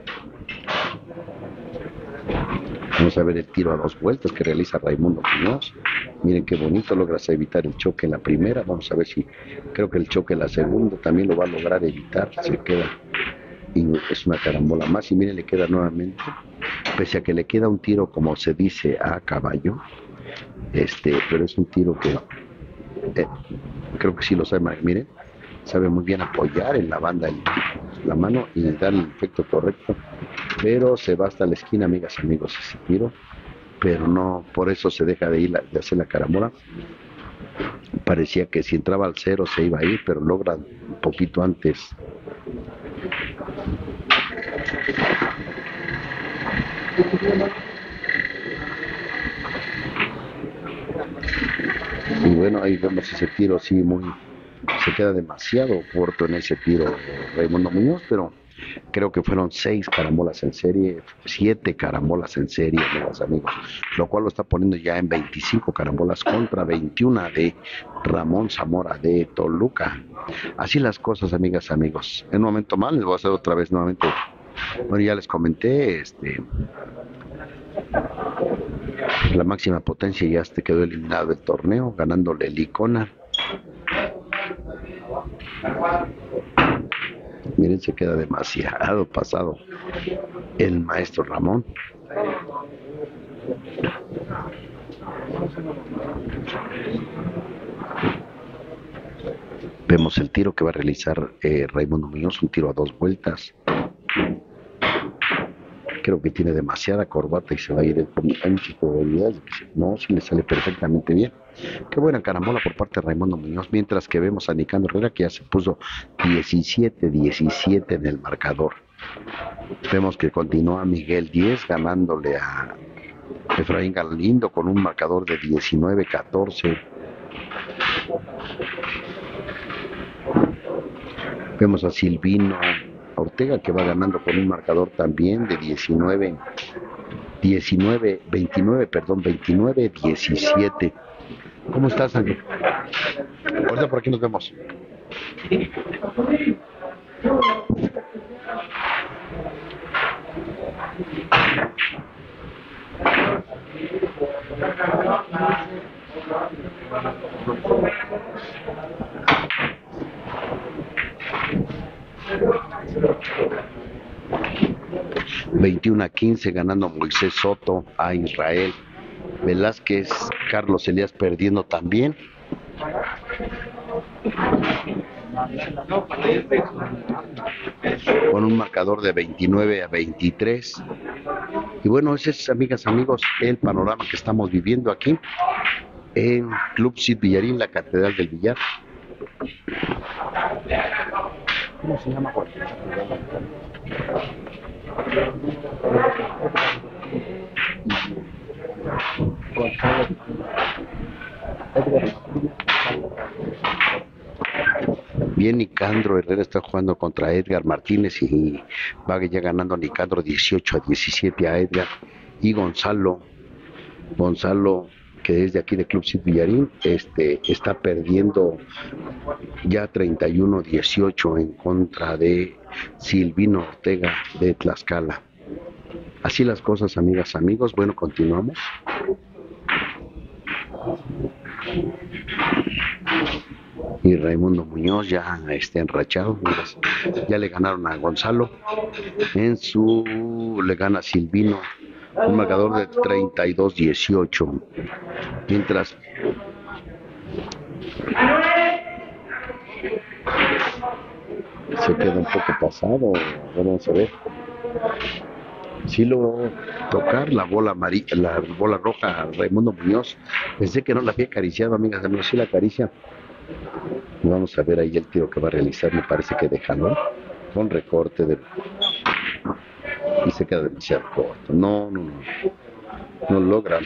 Vamos a ver el tiro a dos vueltas que realiza Raimundo Muñoz. Miren qué bonito, logras evitar el choque en la primera. Vamos a ver si, creo que el choque en la segunda también lo va a lograr evitar. Se queda, y es una carambola más. Y miren, le queda nuevamente, pese a que le queda un tiro, como se dice, a caballo. Este, pero es un tiro que eh, creo que sí lo sabe. Miren, sabe muy bien apoyar en la banda el, la mano y dar el efecto correcto, pero se va hasta la esquina, amigas, amigos, ese tiro, pero no, por eso se deja de ir la, de hacer la carambola, Parecía que si entraba al cero se iba a ir, pero logra un poquito antes. Y bueno, ahí vemos ese tiro, sí, muy... Se queda demasiado corto en ese tiro Raimundo Muñoz, pero creo que fueron seis carambolas en serie, siete carambolas en serie, amigos, amigos, lo cual lo está poniendo ya en veinticinco carambolas contra veintiuno de Ramón Zamora de Toluca. Así las cosas, amigas, amigos. En un momento más les voy a hacer otra vez nuevamente. Bueno, ya les comenté, este... la máxima potencia ya este quedó eliminado del torneo, ganándole el Icona. Miren, se queda demasiado pasado el maestro Ramón. Vemos el tiro que va a realizar eh, Raimundo Muñoz, un tiro a dos vueltas. Creo que tiene demasiada corbata y se va a ir. Hay muchas probabilidades de que no, si le sale perfectamente bien. Qué buena carambola por parte de Raimundo Muñoz, mientras que vemos a Nicandro Herrera que ya se puso diecisiete diecisiete en el marcador. Vemos que continúa Miguel diez ganándole a Efraín Galindo con un marcador de diecinueve catorce. Vemos a Silvino Ortega que va ganando con un marcador también de diecinueve, diecinueve, veintinueve, perdón, veintinueve diecisiete. ¿Cómo estás, Ángel? Ahorita por aquí nos vemos. veintiuno a quince ganando Moisés Soto a Israel Velázquez. Carlos Elías perdiendo también. Con un marcador de veintinueve a veintitrés. Y bueno, ese es, amigas, amigos, el panorama que estamos viviendo aquí en Club Cid Villarín, la Catedral del Villar. ¿Cómo se llama? Bien, Nicandro Herrera está jugando contra Edgar Martínez y va ya ganando Nicandro dieciocho a diecisiete a Edgar. Y Gonzalo, Gonzalo que es de aquí de Club Cid Villarín, este, está perdiendo ya treinta y uno dieciocho en contra de Silvino Ortega de Tlaxcala. Así las cosas, amigas, amigos. Bueno, continuamos. Y Raimundo Muñoz ya está enrachado. Ya le ganaron a Gonzalo. En su le gana Silvino un marcador de treinta y dos dieciocho. Mientras se queda un poco pasado. Vamos a ver. Sí logró tocar la bola amarilla, la bola roja a Raimundo Muñoz. Pensé que no la había acariciado, amigas, amigos. Sí la acaricia. Vamos a ver ahí el tiro que va a realizar. Me parece que de jalón con recorte de... y se queda demasiado corto. No, no, no. No logran.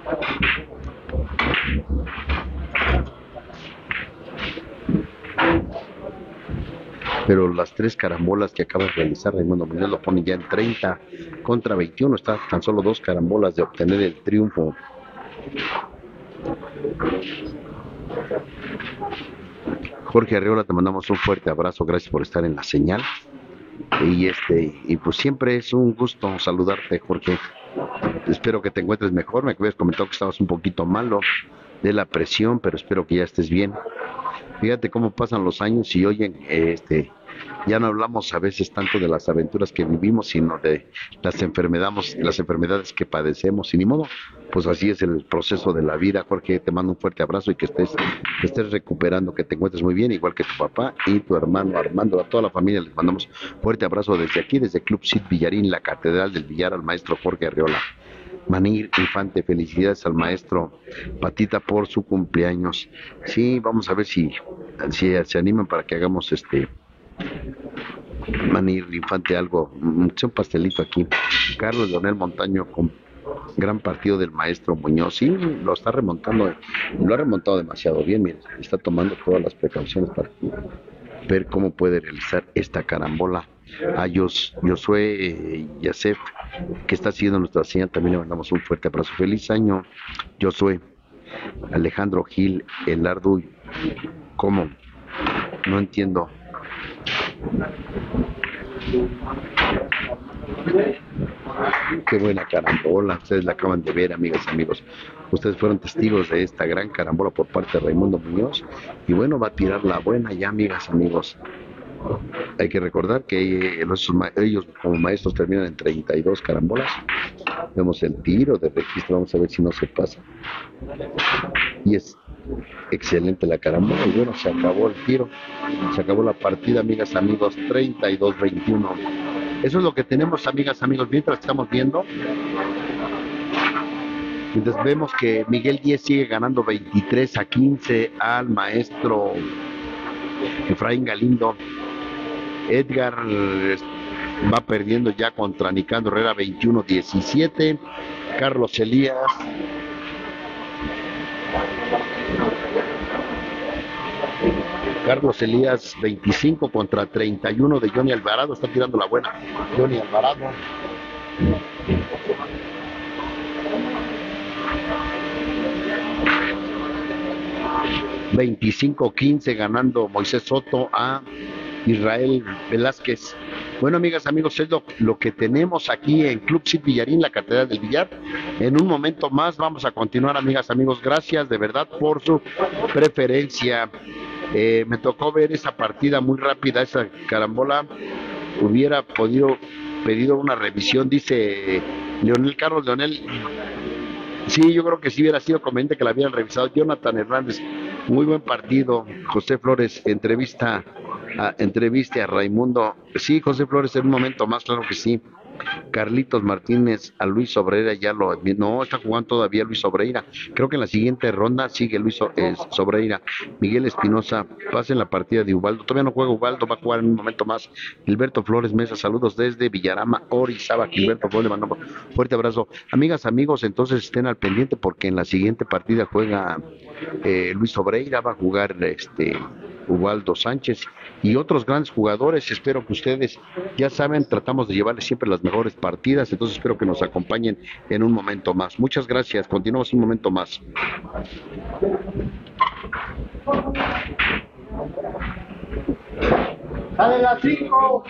Pero las tres carambolas que acaba de realizar Raimundo Muñoz lo pone ya en treinta contra veintiuno. Está tan solo dos carambolas de obtener el triunfo. Jorge Arriola, te mandamos un fuerte abrazo. Gracias por estar en la señal. Y este y pues siempre es un gusto saludarte, Jorge. Espero que te encuentres mejor. Me habías comentado que estabas un poquito malo de la presión, pero espero que ya estés bien. Fíjate cómo pasan los años y oyen, este, ya no hablamos a veces tanto de las aventuras que vivimos, sino de las enfermedades, las enfermedades que padecemos. Y ni modo, pues así es el proceso de la vida. Jorge, te mando un fuerte abrazo y que estés, que estés recuperando, que te encuentres muy bien, igual que tu papá y tu hermano Armando. A toda la familia les mandamos fuerte abrazo desde aquí, desde Club Cid Villarín, la Catedral del Villar, al maestro Jorge Arriola. Manir Infante, felicidades al maestro Patita por su cumpleaños. Sí, vamos a ver si, si se animan para que hagamos este Manir Infante algo, un pastelito aquí. Carlos Leonel Montaño con gran partido del maestro Muñoz. Sí, lo está remontando, lo ha remontado demasiado bien, mire, está tomando todas las precauciones para ver cómo puede realizar esta carambola. A Jos, Josué Yasef, que está siguiendo nuestra señal, también le mandamos un fuerte abrazo. Feliz año, Josué. Alejandro Gil, el Ardu, ¿cómo? No entiendo. Qué buena carambola, ustedes la acaban de ver, amigas y amigos. Ustedes fueron testigos de esta gran carambola por parte de Raimundo Muñoz. Y bueno, va a tirar la buena ya, amigas y amigos. Hay que recordar que ellos como maestros terminan en treinta y dos carambolas. Vemos el tiro de registro, vamos a ver si no se pasa. Y es excelente la carambola. Y bueno, se acabó el tiro, se acabó la partida, amigas y amigos, treinta y dos veintiuno. Eso es lo que tenemos, amigas y amigos, mientras estamos viendo. Mientras vemos que Miguel Díez sigue ganando veintitrés a quince al maestro Efraín Galindo. Edgar va perdiendo ya contra Nicandro Herrera veintiuno diecisiete. Carlos Elías Carlos Elías veinticinco contra treinta y uno de Johnny Alvarado. Está tirando la buena Johnny Alvarado. veinticinco quince ganando Moisés Soto a Israel Velázquez. Bueno, amigas, amigos, es lo, lo que tenemos aquí en Club Cid Villarín, la Catedral del Villar. En un momento más vamos a continuar, amigas, amigos. Gracias de verdad por su preferencia. Eh, me tocó ver esa partida muy rápida, esa carambola. Hubiera podido pedido una revisión, dice Leonel Carlos Leonel. Sí, yo creo que sí hubiera sido conveniente que la hubieran revisado. Jonathan Hernández, muy buen partido. José Flores, entrevista a, entreviste a Raimundo. Sí, José Flores, en un momento más, claro que sí. Carlitos Martínez, a Luis Sobreira, ya lo, no, está jugando todavía Luis Sobreira. Creo que en la siguiente ronda sigue Luis eh, Sobreira. Miguel Espinosa, pasa en la partida de Ubaldo. Todavía no juega Ubaldo, va a jugar en un momento más. Gilberto Flores Mesa, saludos desde Villarama, Orizaba. Gilberto Flores, le mandamos un fuerte abrazo. Amigas, amigos, entonces estén al pendiente porque en la siguiente partida juega eh, Luis Sobreira, va a jugar este Ubaldo Sánchez y otros grandes jugadores. Espero que ustedes ya saben, tratamos de llevarles siempre las mejores partidas, entonces espero que nos acompañen en un momento más. Muchas gracias, continuamos un momento más. ¡Sale las cinco!